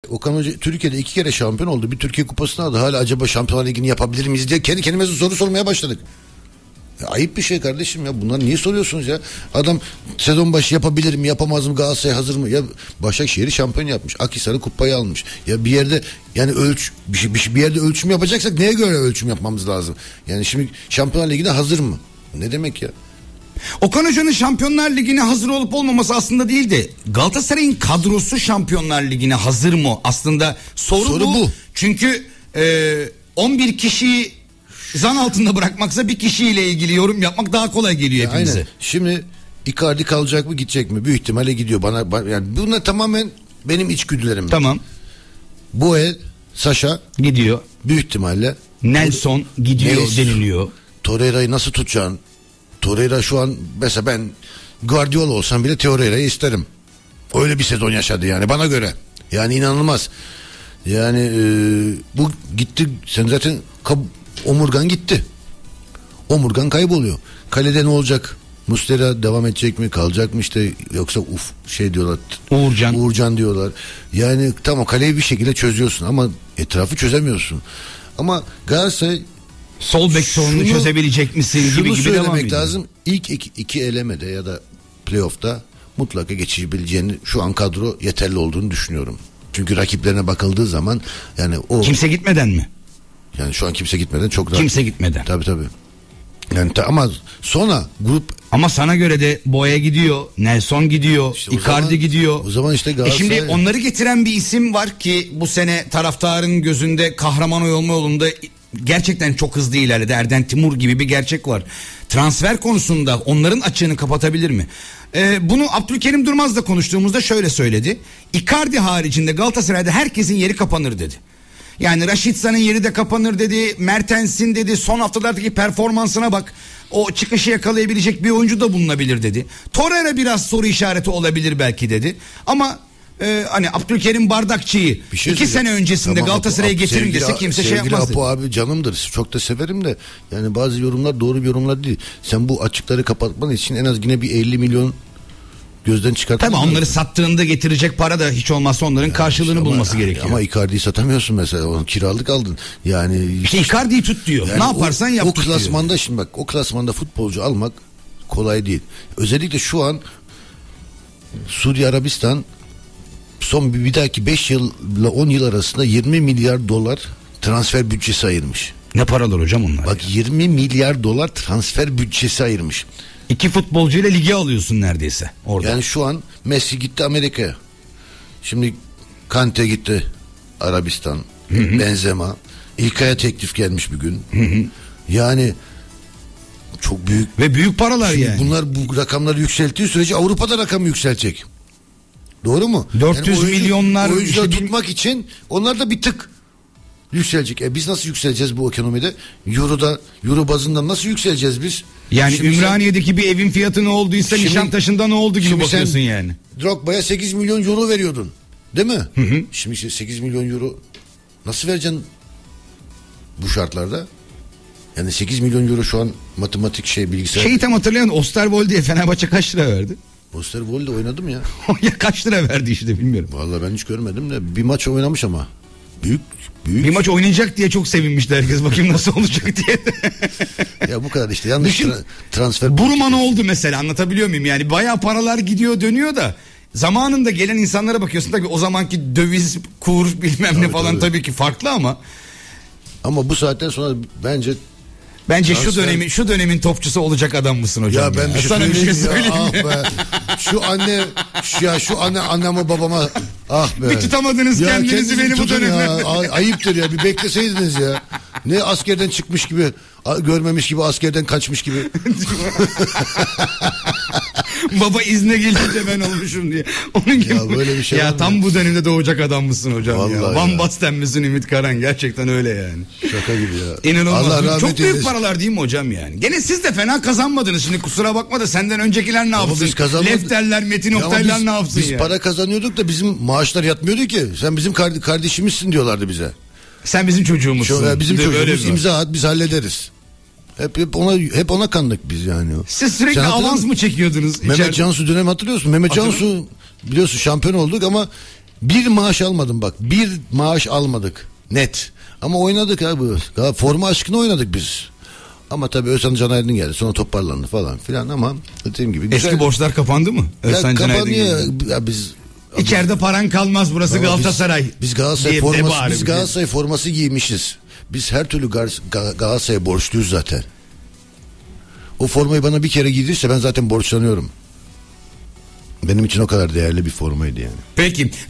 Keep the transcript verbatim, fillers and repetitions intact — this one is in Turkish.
Okan Hoca Türkiye'de iki kere şampiyon oldu. Bir Türkiye Kupası'nı aldı. Hala acaba Şampiyonlar Ligi'ni yapabilir miyiz diye kendi kendimize soru sormaya başladık. Ya ayıp bir şey kardeşim ya. Bunları niye soruyorsunuz ya? Adam sezon başı yapabilir mi, yapamaz mı, Galatasaray hazır mı? Ya Başakşehir'i şampiyon yapmış. Akhisar'ı kupayı almış. Ya bir yerde yani ölç bir, bir, bir yerde ölçüm yapacaksak neye göre ölçüm yapmamız lazım? Yani şimdi Şampiyonlar Ligi'ne hazır mı? Ne demek ya? Okan Hoca'nın Şampiyonlar Ligi'ne hazır olup olmaması aslında değil de Galatasaray'ın kadrosu Şampiyonlar Ligi'ne hazır mı? Aslında soru, soru bu. bu. Çünkü e, on bir kişiyi zan altında bırakmaksa bir kişiyle ilgili yorum yapmak daha kolay geliyor ya hepimize. Aynen. Şimdi Icardi kalacak mı, gidecek mi? Büyük ihtimalle gidiyor. Bana, bana yani bunlar tamamen benim içgüdülerim. Tamam. Boel, Saşa gidiyor. Büyük ihtimalle. Nelson gidiyor Nelson, deniliyor. Torreira'yı nasıl tutacaksın? Torreira şu an mesela ben Guardiola olsam bile Torreira'yı isterim. Öyle bir sezon yaşadı yani bana göre. Yani inanılmaz. Yani e, bu gitti. Sen zaten kab- Omurgan gitti. Omurgan kayboluyor. Kalede ne olacak? Muslera devam edecek mi? Kalacak mı işte? Yoksa uf şey diyorlar. Uğurcan. Uğurcan diyorlar. Yani tamam kaleyi bir şekilde çözüyorsun ama etrafı çözemiyorsun. Ama Galatasaray sol bek sorununu çözebilecek misin gibi gibi devam ediyor. Şunu söylemek lazım. İlk iki, iki elemede ya da playoff'ta mutlaka geçebileceğini şu an kadro yeterli olduğunu düşünüyorum. Çünkü rakiplerine bakıldığı zaman yani o... Kimse gitmeden mi? Yani şu an kimse gitmeden çok rahat. Kimse gitmeden. Tabii tabii. Yani ta, ama sonra grup... Ama sana göre de Boya gidiyor, Nelson gidiyor, işte Icardi zaman, gidiyor. O zaman işte Galatasaray... E şimdi onları getiren bir isim var ki bu sene taraftarın gözünde kahraman olma yolunda gerçekten çok hızlı ilerledi. Erden Timur gibi bir gerçek var. Transfer konusunda onların açığını kapatabilir mi? Ee, bunu Abdülkerim Durmaz'la konuştuğumuzda şöyle söyledi. Icardi haricinde Galatasaray'da herkesin yeri kapanır dedi. Yani Raşitsa'nın yeri de kapanır dedi. Mertens'in dedi son haftalardaki performansına bak. O çıkışı yakalayabilecek bir oyuncu da bulunabilir dedi. Torreira biraz soru işareti olabilir belki dedi. Ama e, hani Abdülkerim Bardakçı'yı şey iki sene öncesinde tamam, Galatasaray'a getirin dese kimse şey yapmaz dedi. Apo abi canımdır. Çok da severim de. Yani bazı yorumlar doğru yorumlar değil. Sen bu açıkları kapatman için en az yine bir elli milyon gözden çıkartman. Tabii onları sattığında getirecek para da hiç olmazsa onların yani karşılığını işte bulması ama, gerekiyor. Ama Icardi'yi satamıyorsun mesela. Onu kiralık aldın. Yani işte Icardi'yi tut diyor. Yani ne yaparsan o, yap o tut klasmanda diyor. Şimdi bak o klasmanda futbolcu almak kolay değil. Özellikle şu an Suudi Arabistan son bir, bir dahaki beş yılla on yıl arasında yirmi milyar dolar transfer bütçesi ayırmış. Ne paralar hocam onlar? Bak ya. yirmi milyar dolar transfer bütçesi ayırmış. İki futbolcuyla ligi alıyorsun neredeyse orada. Yani şu an Messi gitti Amerika'ya. Şimdi Kante gitti Arabistan. Hı-hı. Benzema. İlkay'a teklif gelmiş bir gün. Hı-hı. Yani çok büyük. Ve büyük paralar Şimdi yani. Bunlar bu rakamları yükselttiği sürece Avrupa'da rakamı yükselecek. Doğru mu? dört yüz yani milyonlar. Oyuncuları işte tutmak bin... için onlar da bir tık yükselecek. E biz nasıl yükseleceğiz bu ekonomide? Euro'da, Euro bazında nasıl yükseleceğiz biz? Yani şimdi Ümraniye'deki sen, bir evin fiyatı ne olduysa şimdi, Nişantaşı'nda ne oldu gibi bakıyorsun yani. Drogba'ya sekiz milyon euro veriyordun. Değil mi? Hı hı. Şimdi işte sekiz milyon euro nasıl vereceksin bu şartlarda? Yani sekiz milyon euro şu an matematik şey bilgisayar. Şeyi tam hatırlayan Osterwolde'ye Fenerbahçe kaç lira verdi? Osterwolde oynadım ya. Ya kaç lira verdi işte bilmiyorum. Vallahi ben hiç görmedim de bir maç oynamış ama. Büyük büyük. Bir maç oynayacak diye çok sevinmişti herkes. Bakayım nasıl olacak diye. Ya bu kadar işte yanlış tra- transfer. Buruma ne oldu mesela, anlatabiliyor muyum? Yani bayağı paralar gidiyor dönüyor da zamanında gelen insanlara bakıyorsun tabii o zamanki döviz kur bilmem tabii, ne falan tabii. tabii ki farklı ama. Ama bu saatten sonra bence Bence transfer... şu dönemin şu dönemin topçusu olacak adam mısın hocam? Ya ben ya? bir şey sana bir şey söyleyeyim. Ah be. Şu anne şu ya şu anne anneme babama ah be. Bir tutamadınız ya kendinizi beni bu dönemde. Ay, ayıptır ya, bir bekleseydiniz ya. Ne askerden çıkmış gibi, görmemiş gibi, askerden kaçmış gibi. Baba izne gelince ben olmuşum diye. Onun gibi. Ya böyle bir şey. Ya tam ya? Bu dönemde doğacak adam mısın hocam? Vallahi ya. Van Basten misin Ümit Karan? Gerçekten öyle yani. Şaka gibi ya. İnanılmaz. Allah rahmet Çok büyük eylesin. Paralar değil mi hocam yani? Gene siz de fena kazanmadınız şimdi, kusura bakma da senden öncekiler ne yapsın? Lefterler, Metin Oktaylar ne yapsın biz ya? Biz para kazanıyorduk da bizim maaşlar yatmıyordu ki. Sen bizim kardeşimizsin diyorlardı bize. Sen bizim çocuğumuzsun. Şu, bizim çocuğumuz, imza at biz hallederiz. Hep, hep ona hep ona kandık biz yani. Siz sürekli avans mı çekiyordunuz? Mehmet içeride? Cansu dönem hatırlıyorsun. Mehmet Cansu biliyorsun şampiyon olduk ama Bir maaş almadım bak. Bir maaş almadık. Net. Ama oynadık abi. Ya forma aşkına oynadık biz. Ama tabii Özcan Caner'in geldi. Sonra toparlandı falan filan ama dediğim gibi. Güzel. Eski borçlar kapandı mı? Ya Özcan kapanıyor. Ya biz İçeride paran kalmaz, burası Ama Galatasaray. Biz, biz Galatasaray diye forması, biz bir Galatasaray forması giymişiz. Biz her türlü Gal- Gal- Galatasaray'a borçluyuz zaten. O formayı bana bir kere giydirirse ben zaten borçlanıyorum. Benim için o kadar değerli bir formaydı yani. Peki.